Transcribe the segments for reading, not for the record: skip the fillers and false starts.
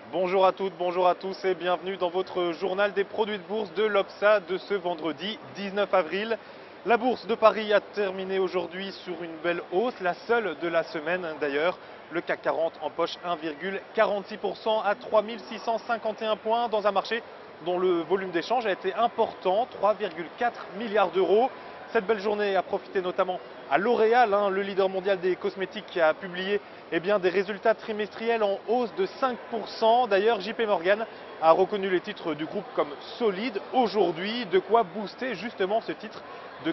Bonjour à toutes, bonjour à tous et bienvenue dans votre journal des produits de bourse de l'Obsa de ce vendredi 19 avril. La bourse de Paris a terminé aujourd'hui sur une belle hausse, la seule de la semaine d'ailleurs. Le CAC 40 empoche 1,46% à 3651 points dans un marché dont le volume d'échange a été important, 3,4 milliards d'euros. Cette belle journée a profité notamment à L'Oréal, le leader mondial des cosmétiques, qui a publié des résultats trimestriels en hausse de 5%. D'ailleurs, JP Morgan a reconnu les titres du groupe comme solides aujourd'hui, de quoi booster justement ce titre de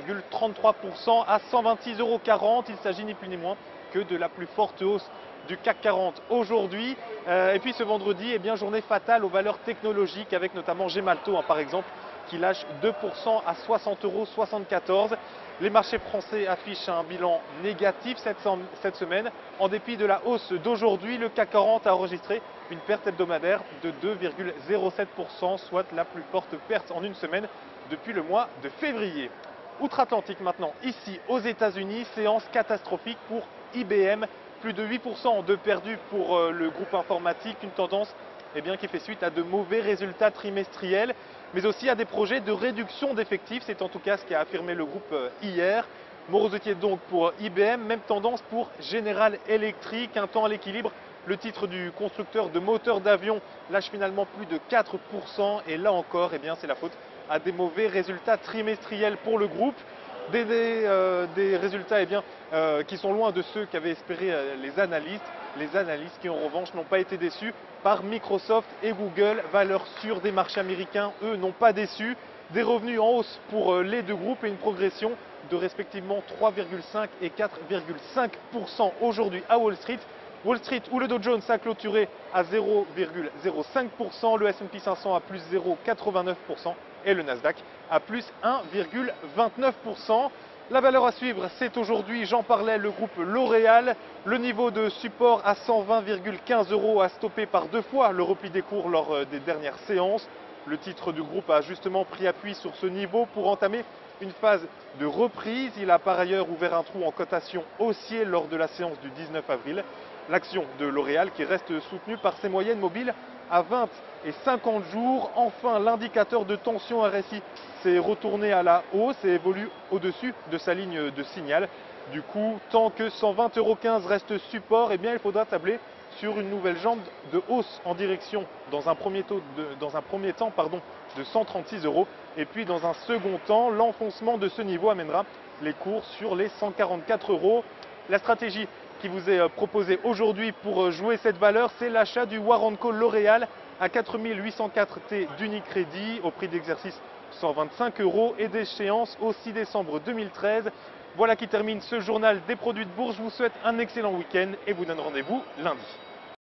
4,33% à 126,40 €. Il s'agit ni plus ni moins que de la plus forte hausse du CAC 40 aujourd'hui. Et puis ce vendredi, journée fatale aux valeurs technologiques avec notamment Gemalto par exemple, qui lâche 2% à 60,74 €. Les marchés français affichent un bilan négatif cette semaine. En dépit de la hausse d'aujourd'hui, le CAC 40 a enregistré une perte hebdomadaire de 2,07%, soit la plus forte perte en une semaine depuis le mois de février. Outre-Atlantique maintenant, ici aux États-Unis, séance catastrophique pour IBM. Plus de 8% de perdus pour le groupe informatique, une tendance qui fait suite à de mauvais résultats trimestriels, mais aussi à des projets de réduction d'effectifs. C'est en tout cas ce qu'a affirmé le groupe hier. Morosité donc pour IBM, même tendance pour General Electric, un temps à l'équilibre. Le titre du constructeur de moteurs d'avion lâche finalement plus de 4%, et là encore, c'est la faute à des mauvais résultats trimestriels pour le groupe. Des résultats qui sont loin de ceux qu'avaient espéré les analystes. Les analystes qui en revanche n'ont pas été déçus par Microsoft et Google, valeurs sûres des marchés américains, eux n'ont pas déçu. Des revenus en hausse pour les deux groupes et une progression de respectivement 3,5 et 4,5% aujourd'hui à Wall Street. Wall Street où le Dow Jones a clôturé à 0,05%, le S&P 500 à plus 0,89% et le Nasdaq à plus 1,29%. La valeur à suivre, c'est aujourd'hui, j'en parlais, le groupe L'Oréal. Le niveau de support à 120,15 € a stoppé par deux fois le repli des cours lors des dernières séances. Le titre du groupe a justement pris appui sur ce niveau pour entamer une phase de reprise. Il a par ailleurs ouvert un trou en cotation haussier lors de la séance du 19 avril. L'action de L'Oréal qui reste soutenue par ses moyennes mobiles à 20 et 50 jours. Enfin, l'indicateur de tension RSI s'est retourné à la hausse et évolue au-dessus de sa ligne de signal. Du coup, tant que 120,15 € reste support, il faudra tabler sur une nouvelle jambe de hausse en direction, dans un premier temps, de 136 €. Et puis dans un second temps, l'enfoncement de ce niveau amènera les cours sur les 144 €. La stratégie qui vous est proposée aujourd'hui pour jouer cette valeur, c'est l'achat du Warrant Call L'Oréal à 4804 T d'Unicredit au prix d'exercice 125 € et d'échéance au 6 décembre 2013. Voilà qui termine ce journal des produits de bourse. Je vous souhaite un excellent week-end et vous donne rendez-vous lundi.